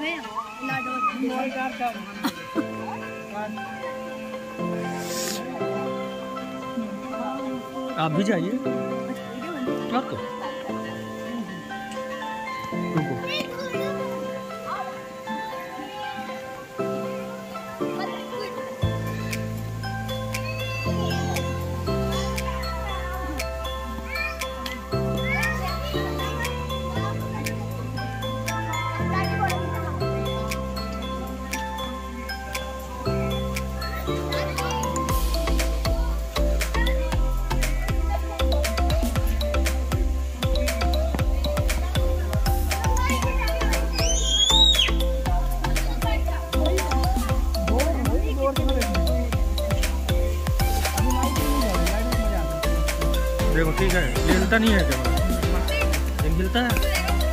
आप भी जाइए। आप तो देखो ठीक है, ये हिलता नहीं है कैमरा, ये हिलता है।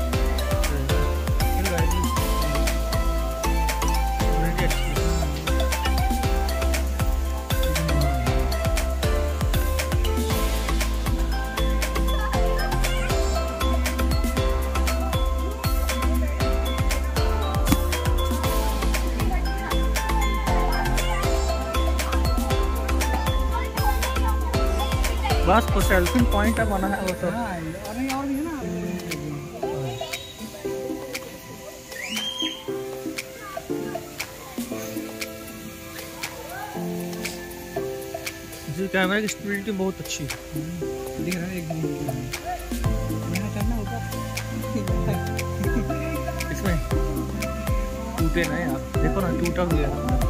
बस तो सेल्फी पॉइंट अब बना है वो सब। और भी है ना जी, कैमरे की स्टेबिलिटी बहुत अच्छी दिख रहा है एकदम। इसमें टूटे ना यार, देखो ना टूटा भी है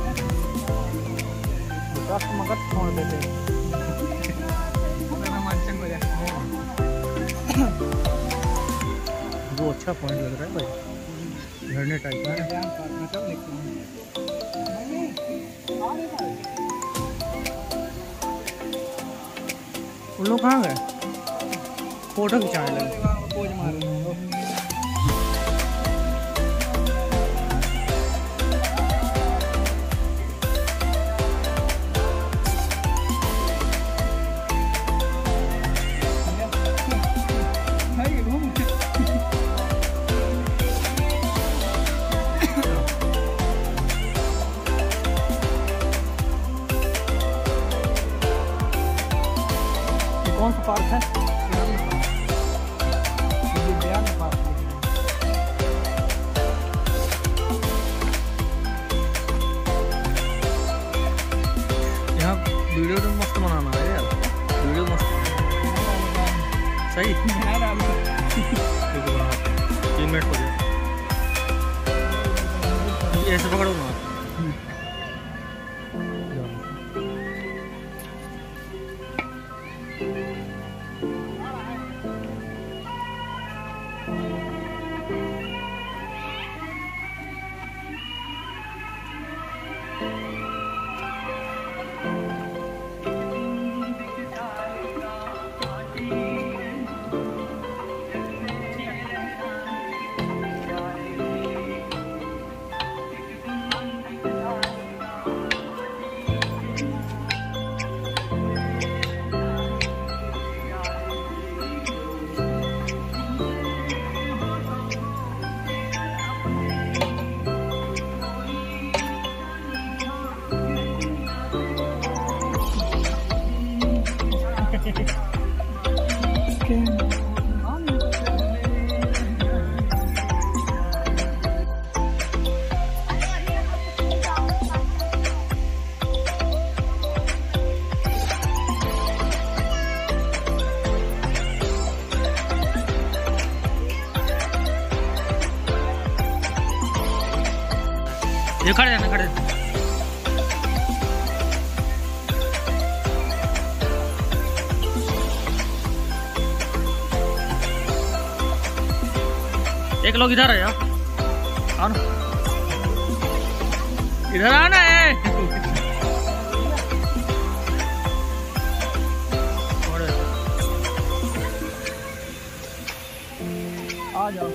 मगर छोड़ देते वो अच्छा पॉइंट लग रहा है भाई, झरने टाइप का। उन लोग कहाँ गए? फोटो खिंचाने लगे, पोज मार रहे हैं। कौन सा पार्क है? यहाँ वीडियो तो मस्त बनाना है यार, वीडियो मस्त सही। 3 मिनट हो गए, ऐसे पकड़ो ना। ये खड़े जाना, खड़े एक लोग इधर है यार, आओ ना, इधर आना है। आ जाओ,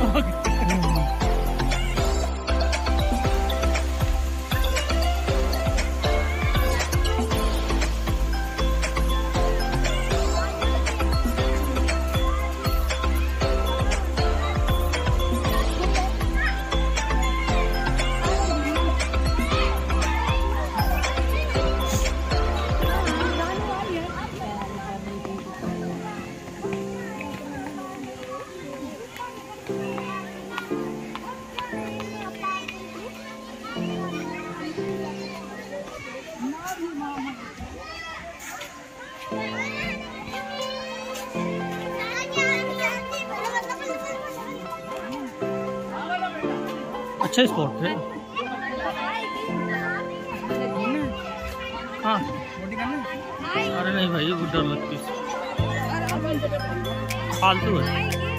अच्छा स्पॉट है। हाँ अरे नहीं भाई वो डर लगती फालतू है।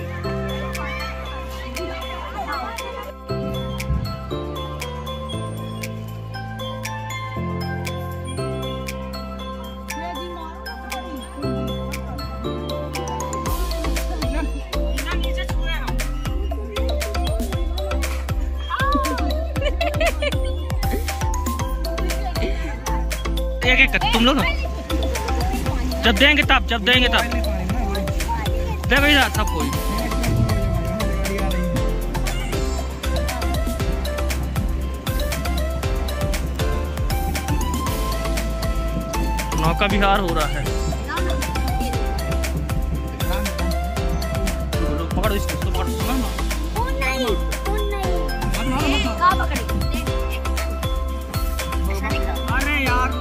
एक तुम लोग जब देंगे तब दे भैया सब कोई नौका विहार हो रहा है। पकड़ो इसको पकड़ो। अरे यार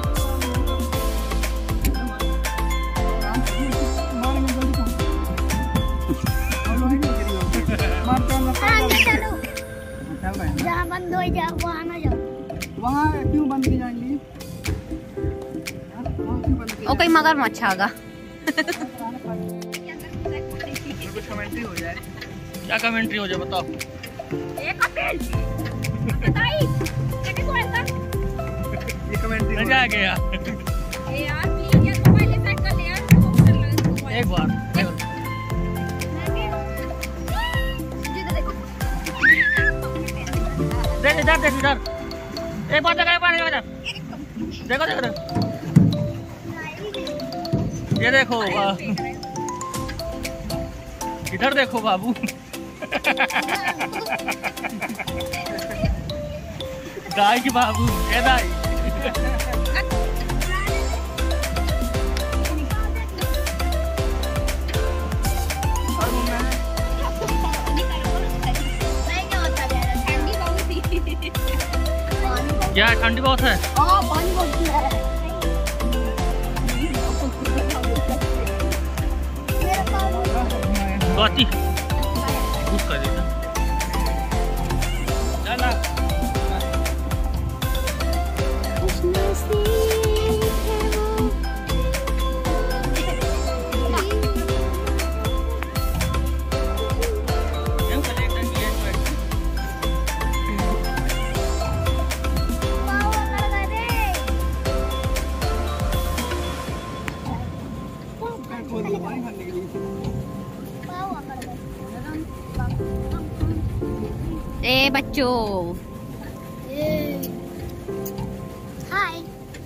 जहाँ बंद हो जाए वहाँ ना जाओ। वहाँ क्यों बंद की जाएंगी? ओ कोई मगरमच्छ आगा। कुछ कमेंट्री हो जाए। क्या कमेंट्री हो जाए बताओ। ये कमेंट्री मजा आ गया। यार प्लीज यार मोबाइल सेट कर ले यार। एक बार देख इधर एक बार देखो ये देखो इधर देखो बाबू। दाई की बाबू ये दाई क्या ठंडी बहुत है। पानी बहुत है। बाती कुछ कर देता चला ए बच्चों हाय।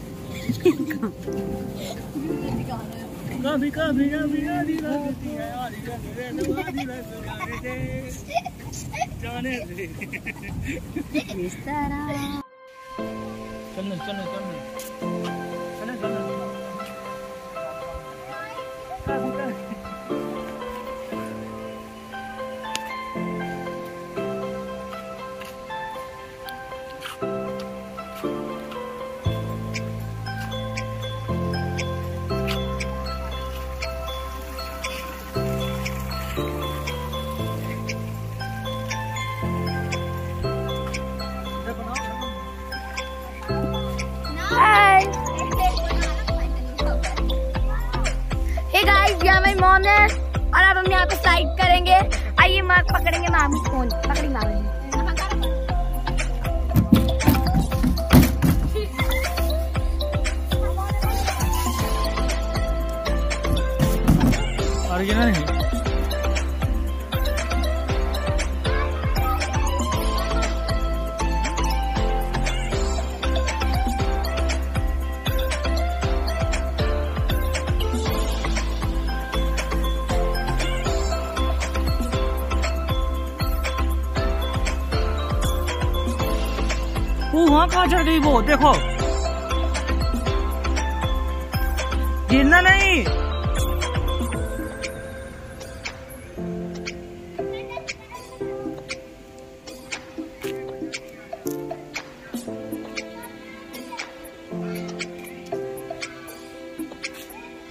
कभी कभी जाने दे इस तरह चलने हे गाइस ये हमारी मॉम है और अब हम यहाँ पे स्लाइड करेंगे। आइए माँ पकड़ेंगे मामी फोन पकड़ी मामी। और ये नहीं वहां कहाँ चढ़ गई वो, देखो गिरना नहीं।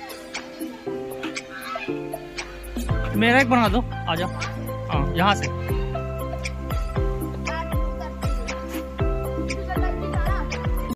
मेरा एक बना दो, आ जाओ। हाँ यहाँ से